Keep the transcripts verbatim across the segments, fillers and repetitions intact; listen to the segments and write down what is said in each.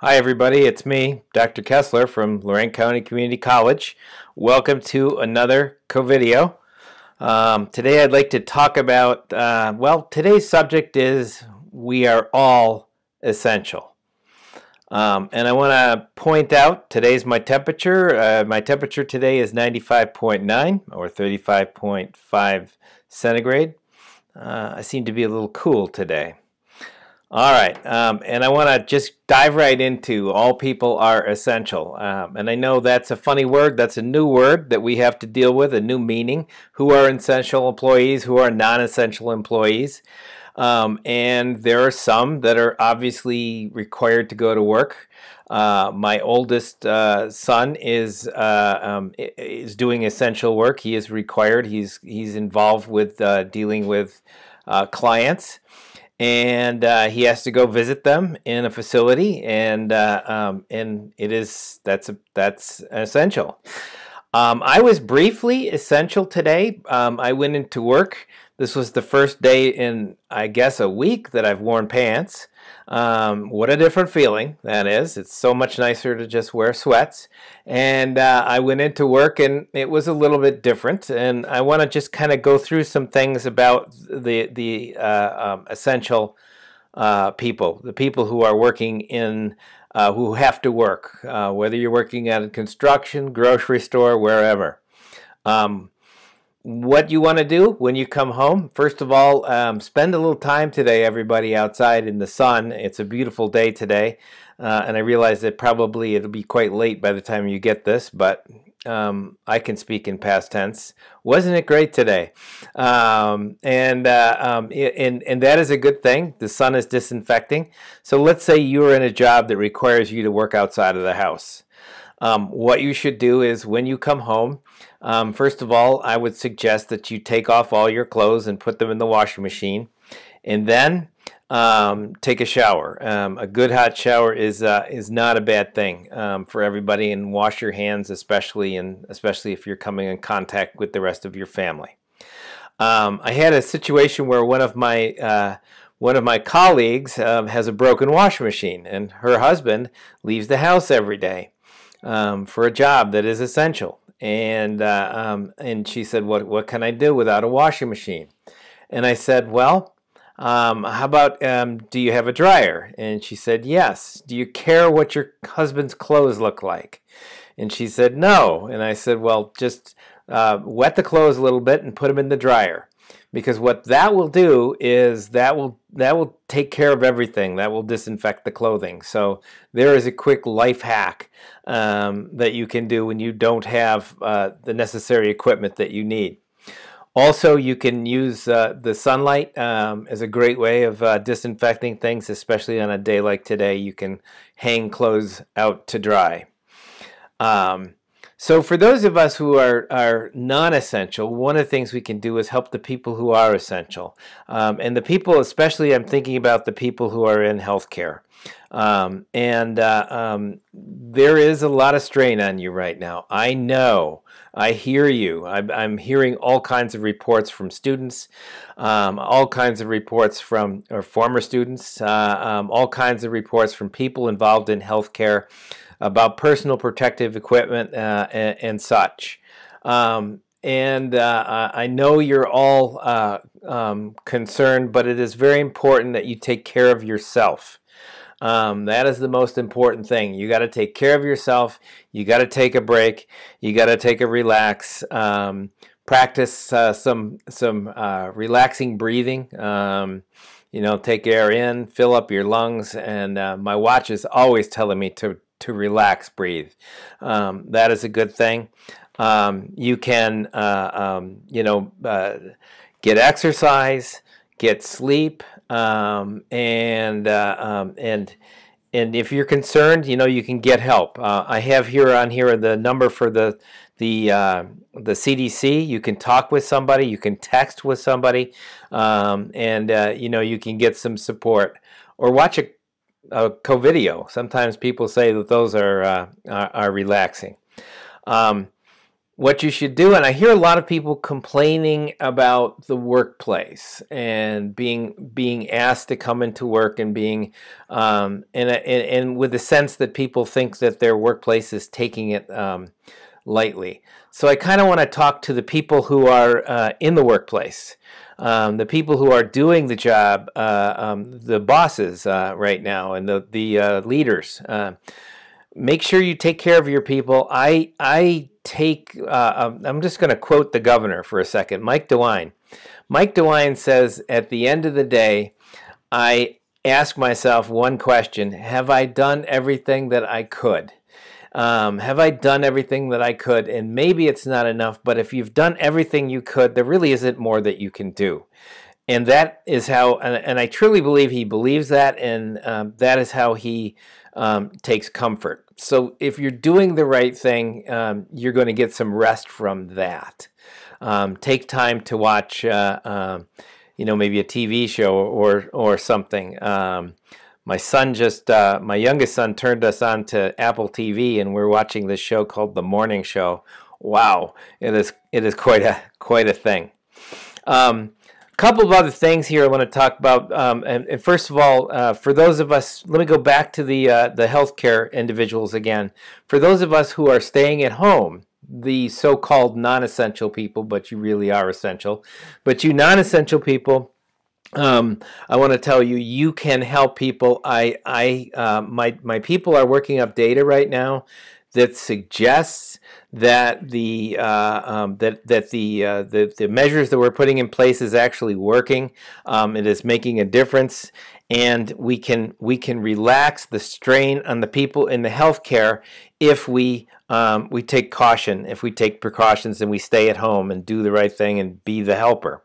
Hi everybody, it's me, Doctor Kestler from Lorain County Community College. Welcome to another co-video. Um, today I'd like to talk about, uh, well, today's subject is we are all essential. Um, and I want to point out, today's my temperature. Uh, my temperature today is ninety-five point nine or thirty-five point five centigrade. Uh, I seem to be a little cool today. All right, um, and I want to just dive right into all people are essential. Um, and I know that's a funny word. That's a new word that we have to deal with, a new meaning. Who are essential employees? Who are non-essential employees? Um, and there are some that are obviously required to go to work. Uh, my oldest uh, son is uh, um, is doing essential work. He is required. He's he's involved with uh, dealing with uh, clients. And uh, he has to go visit them in a facility, and uh, um, and it is that's a, that's essential. Um, I was briefly essential today. Um, I went into work. This was the first day in, I guess, a week that I've worn pants. Um, what a different feeling that is. It's so much nicer to just wear sweats. And uh, I went into work and it was a little bit different. And I want to just kind of go through some things about the, the uh, um, essential uh, people, the people who are working in, uh, who have to work, uh, whether you're working at a construction, grocery store, wherever. Um, What you want to do when you come home, first of all, um, spend a little time today, everybody, outside in the sun. It's a beautiful day today, uh, and I realize that probably it'll be quite late by the time you get this, but um, I can speak in past tense. Wasn't it great today? Um, and, uh, um, and, and that is a good thing. The sun is disinfecting. So let's say you're in a job that requires you to work outside of the house. Um, what you should do is when you come home, um, first of all, I would suggest that you take off all your clothes and put them in the washing machine, and then um, take a shower. Um, a good hot shower is uh, is not a bad thing um, for everybody, and wash your hands, especially and especially if you're coming in contact with the rest of your family. Um, I had a situation where one of my uh, one of my colleagues uh, has a broken washing machine, and her husband leaves the house every day. Um, for a job that is essential, and uh, um, and she said, "What what can I do without a washing machine?" And I said, "Well, um, how about um, do you have a dryer?" And she said, "Yes." "Do you care what your husband's clothes look like?" And she said, "No." And I said, "Well, just uh, wet the clothes a little bit and put them in the dryer." Because what that will do is that will that will take care of everything. That will disinfect the clothing. So there is a quick life hack um, that you can do when you don't have uh, the necessary equipment that you need. Also, you can use uh, the sunlight um, as a great way of uh, disinfecting things, especially on a day like today. You can hang clothes out to dry. Um, So for those of us who are, are non-essential, one of the things we can do is help the people who are essential. Um, and the people, especially I'm thinking about the people who are in healthcare. Um, and uh, um, there is a lot of strain on you right now. I know. I hear you. I'm, I'm hearing all kinds of reports from students, um, all kinds of reports from or former students, uh, um, all kinds of reports from people involved in healthcare about personal protective equipment uh, and, and such. Um, and uh, I know you're all uh, um, concerned, but it is very important that you take care of yourself. Um, that is the most important thing. You got to take care of yourself. You got to take a break. You got to take a relax. Um, practice uh, some some uh, relaxing breathing. Um, you know, take air in, fill up your lungs, and uh, my watch is always telling me to to relax, breathe. Um, that is a good thing. Um, you can, uh, um, you know, uh, get exercise, get sleep, um, and uh, um, and and if you're concerned, you know, you can get help. Uh, I have here on here the number for the the uh, the C D C. You can talk with somebody, you can text with somebody, um, and uh, you know, you can get some support or watch a a co-video. Sometimes people say that those are uh, are, are relaxing. Um, what you should do. And I hear a lot of people complaining about the workplace and being being asked to come into work and being um, and, and and with the sense that people think that their workplace is taking it um, lightly. So I kind of want to talk to the people who are uh, in the workplace, um, the people who are doing the job, uh, um, the bosses uh, right now, and the the uh, leaders. Uh, make sure you take care of your people. I I take. Uh, I'm just going to quote the governor for a second, Mike DeWine. Mike DeWine says, at the end of the day, I ask myself one question: have I done everything that I could? Um, have I done everything that I could? And maybe it's not enough, but if you've done everything you could, there really isn't more that you can do. And that is how, and, and I truly believe he believes that, and um, that is how he um, takes comfort. So if you're doing the right thing, um, you're going to get some rest from that. Um, take time to watch, uh, uh, you know, maybe a T V show or or something. Um, My son just, uh, my youngest son turned us on to Apple T V, and we're watching this show called The Morning Show. Wow, it is it is quite a quite a thing. Um, a couple of other things here I want to talk about. Um, and, and first of all, uh, for those of us, let me go back to the uh, the healthcare individuals again. For those of us who are staying at home, the so-called non-essential people, but you really are essential. But you non-essential people. Um, I want to tell you, you can help people. I, I, uh, my, my people are working up data right now that suggests that the uh, um, that that the, uh, the the measures that we're putting in place is actually working. Um, it is making a difference, and we can we can relax the strain on the people in the healthcare if we um, we take caution, if we take precautions, and we stay at home and do the right thing and be the helper.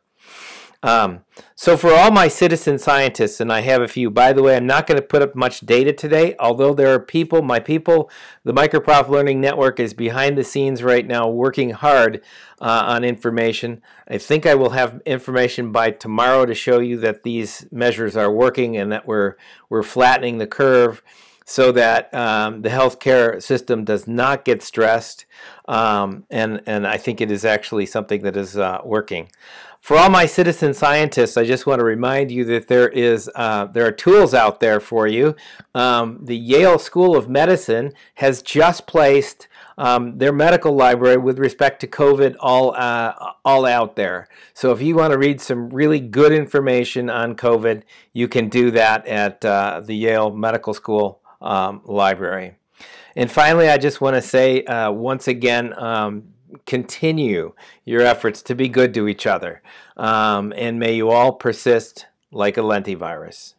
Um, so for all my citizen scientists, and I have a few, by the way, I'm not going to put up much data today, although there are people, my people, the Microprof Learning Network is behind the scenes right now working hard uh, on information. I think I will have information by tomorrow to show you that these measures are working and that we're, we're flattening the curve so that um, the healthcare system does not get stressed, um, and, and I think it is actually something that is uh, working. For all my citizen scientists, I just want to remind you that there is uh, there are tools out there for you. Um, the Yale School of Medicine has just placed um, their medical library with respect to COVID all uh, all out there. So if you want to read some really good information on COVID, you can do that at uh, the Yale Medical School um, library. And finally, I just want to say uh, once again, um, continue your efforts to be good to each other. Um, and may you all persist like a lentivirus.